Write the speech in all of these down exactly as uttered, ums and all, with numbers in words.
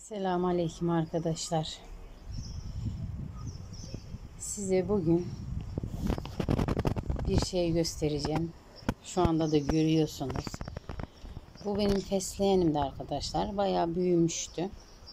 Selamünaleyküm arkadaşlar. Size bugün bir şey göstereceğim. Şu anda da görüyorsunuz. Bu benim fesleğenimdi arkadaşlar. Bayağı büyümüştü.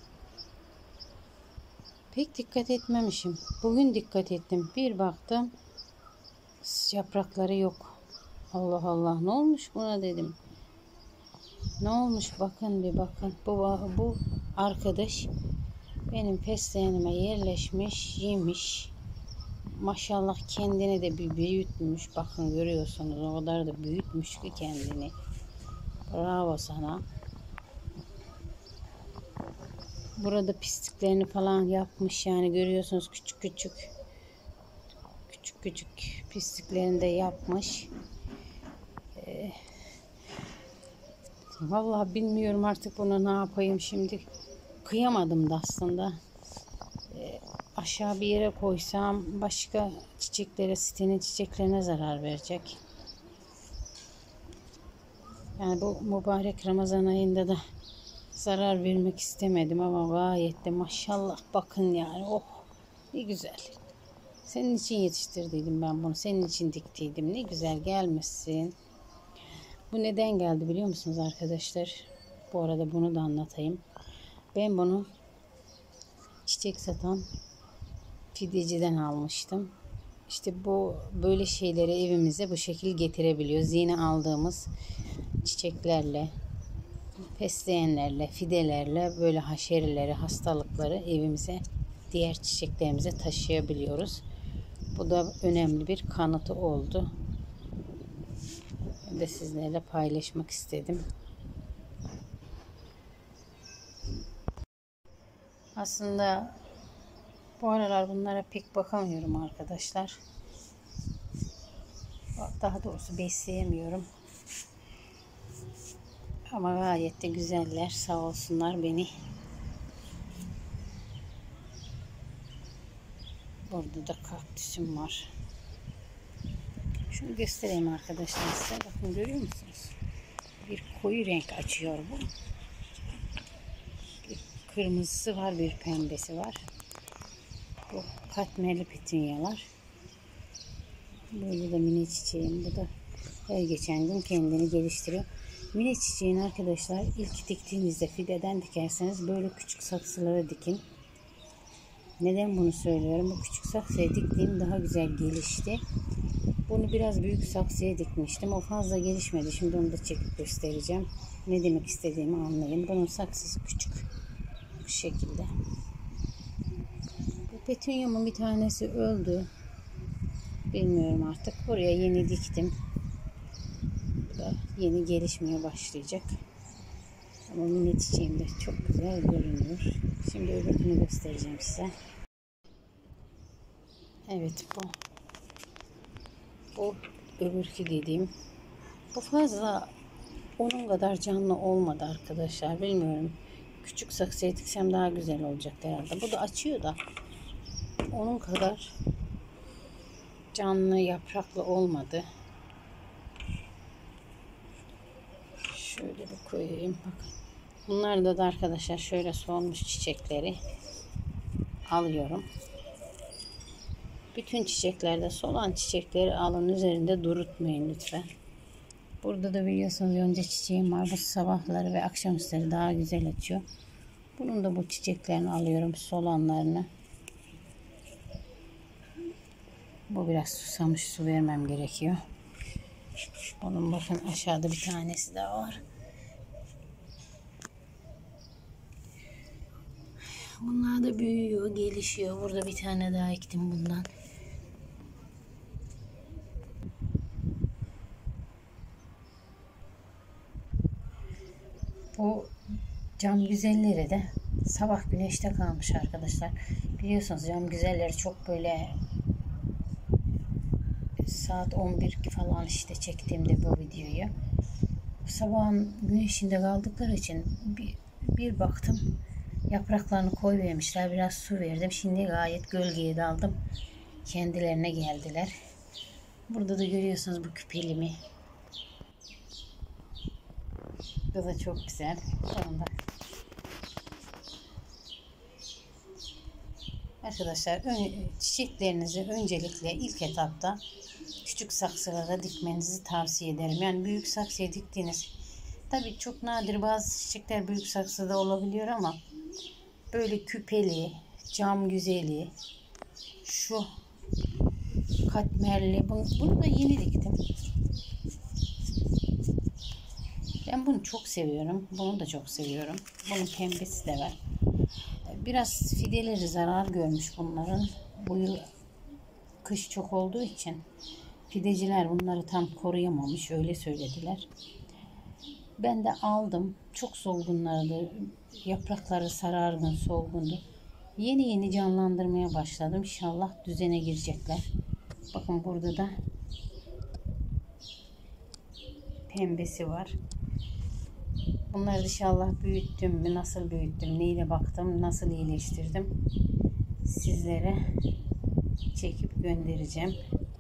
Pek dikkat etmemişim. Bugün dikkat ettim. Bir baktım yaprakları yok. Allah Allah, ne olmuş buna dedim. Ne olmuş bakın bir bakın. Bu, bu arkadaş benim fesleğenime yerleşmiş, yemiş. Maşallah kendini de bir büyütmüş. Bakın görüyorsunuz, o kadar da büyütmüş ki kendini. Bravo sana. Burada pisliklerini falan yapmış, yani görüyorsunuz, küçük küçük. Küçük küçük pisliklerini de yapmış. Ee, vallahi bilmiyorum artık bunu ne yapayım şimdi. Kıyamadım da aslında. Ee, aşağı bir yere koysam başka çiçeklere, sitenin çiçeklerine zarar verecek. Yani bu mübarek Ramazan ayında da zarar vermek istemedim ama gayet de maşallah bakın yani, oh ne güzel. Senin için yetiştirdiydim ben bunu, senin için diktiydim, ne güzel gelmişsin. Bu neden geldi biliyor musunuz arkadaşlar? Bu arada bunu da anlatayım. Ben bunu çiçek satan fideciden almıştım. İşte bu böyle şeyleri evimize bu şekil getirebiliyoruz. Yine aldığımız çiçeklerle, fesleğenlerle, fidelerle böyle haşerileri, hastalıkları evimize, diğer çiçeklerimize taşıyabiliyoruz. Bu da önemli bir kanıtı oldu. Ben de sizlerle paylaşmak istedim. Aslında bu aralar bunlara pek bakamıyorum arkadaşlar. Daha doğrusu besleyemiyorum. Ama gayet de güzeller. Sağ olsunlar beni. Burada da kaktüsüm var. Şunu göstereyim arkadaşlar size. Bakın görüyor musunuz? Bir koyu renk açıyor bu. Bir kırmızısı var, bir pembesi var. Bu katmerli petunyalar. Böyle de mine çiçeğim. Bu da her geçen gün kendini geliştiriyor. Mine çiçeğini arkadaşlar ilk diktiğinizde fideden dikerseniz böyle küçük saksılara dikin. Neden bunu söylüyorum? Bu küçük saksıya diktiğim daha güzel gelişti. Bunu biraz büyük saksıya dikmiştim. O fazla gelişmedi. Şimdi onu da çekip göstereceğim. Ne demek istediğimi anlayın. Bunun saksısı küçük. Bu şekilde. Bu petunyamın bir tanesi öldü. Bilmiyorum artık. Buraya yeni diktim. Bu da yeni gelişmeye başlayacak. Ama mini çiçeğim de çok güzel görünüyor. Şimdi öbürünü göstereceğim size. Evet, bu. Bu öbürkü dediğim. Bu fazla onun kadar canlı olmadı arkadaşlar. Bilmiyorum. Küçük saksıya diksem daha güzel olacak herhalde. Bu da açıyor da onun kadar canlı yapraklı olmadı. Şöyle bir koyayım. Bakın. Bunlarda da arkadaşlar şöyle solmuş çiçekleri alıyorum. Bütün çiçeklerde solan çiçekleri alın, üzerinde durutmayın lütfen. Burada da biliyorsunuz yonca çiçeğim var. Bu sabahları ve akşamüstleri daha güzel açıyor. Bunun da bu çiçeklerini alıyorum, solanlarını. Bu biraz susamış, su vermem gerekiyor. Bunun bakın aşağıda bir tanesi daha var. Bunlar da büyüyor, gelişiyor. Burada bir tane daha ektim bundan. Bu cam güzelleri de sabah güneşte kalmış arkadaşlar. Biliyorsunuz cam güzelleri çok böyle saat on bir falan işte çektiğimde bu videoyu. Sabahın güneşinde kaldıkları için bir, bir baktım yapraklarını koyuvermişler. Biraz su verdim. Şimdi gayet gölgeye daldım. Kendilerine geldiler. Burada da görüyorsunuz bu küpelimi. Bu da çok güzel. Sonunda Arkadaşlar ön, çiçeklerinizi öncelikle ilk etapta küçük saksılara dikmenizi tavsiye ederim. Yani büyük saksıya diktiğiniz, tabii çok nadir bazı çiçekler büyük saksıda olabiliyor ama böyle küpeli, cam güzeli, şu katmerli, bunu, bunu da yeni diktim. Ben bunu çok seviyorum. Bunu da çok seviyorum. Bunun pembesi de var. Biraz fideleri zarar görmüş bunların. Bu yıl kış çok olduğu için fideciler bunları tam koruyamamış, öyle söylediler. Ben de aldım. Çok solgunlardı. Yaprakları sarargın, solgundu. Yeni yeni canlandırmaya başladım. İnşallah düzene girecekler. Bakın burada da pembesi var. Bunları inşallah büyüttüm mü, nasıl büyüttüm, neyle baktım, nasıl iyileştirdim sizlere çekip göndereceğim.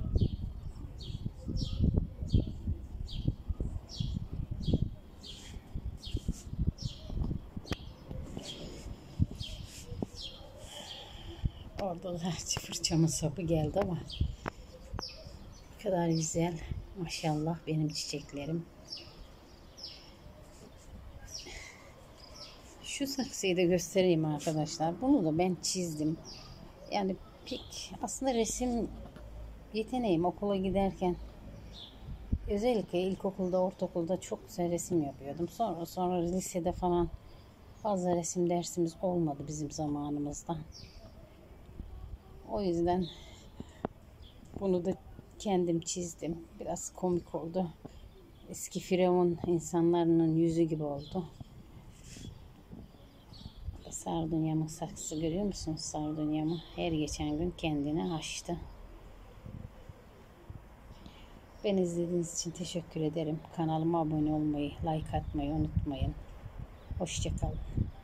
Orada da fırçamın sapı geldi ama ne kadar güzel. Maşallah benim çiçeklerim. Şu saksıyı da göstereyim arkadaşlar. Bunu da ben çizdim. Yani pek aslında resim yeteneğim, okula giderken özellikle ilkokulda, ortaokulda çok güzel resim yapıyordum. Sonra sonra lisede falan fazla resim dersimiz olmadı bizim zamanımızda. O yüzden bunu da kendim çizdim. Biraz komik oldu. Eski Firavun insanların yüzü gibi oldu. Sardunyamın saksı görüyor musunuz? Sardunyamı her geçen gün kendini açtı. Beni izlediğiniz için teşekkür ederim. Kanalıma abone olmayı, like atmayı unutmayın. Hoşça kalın.